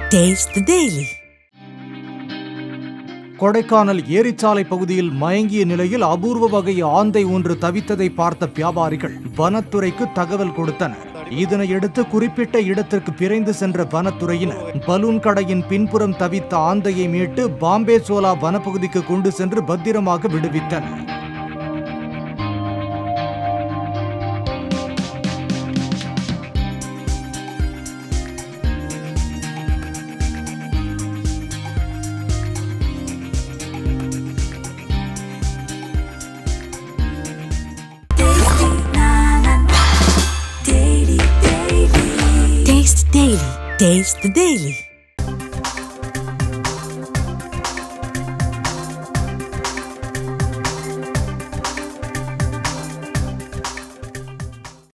Taste the Daily. Kodaikanal ஏரிச்சாலை பகுதியில் மயங்கிய நிலையில் அபூர்வ வகை ஆந்தை ஒன்று தவித்ததை பார்த்த வியாபாரிகள் வனத்துறைக்கு தகவல் கொடுத்தனர். இதனையடுத்து குறிப்பிட்ட இடத்திற்கு விரைந்து சென்ற வனத்துறையினர் பலூன் கடையின் பின்புறம் தவித்த ஆந்தையை மீட்டு பாம்பே சோலா வனப்பகுதிக்கு கொண்டு சென்று பத்திரமாக விடுவித்தனர். Taste the Daily.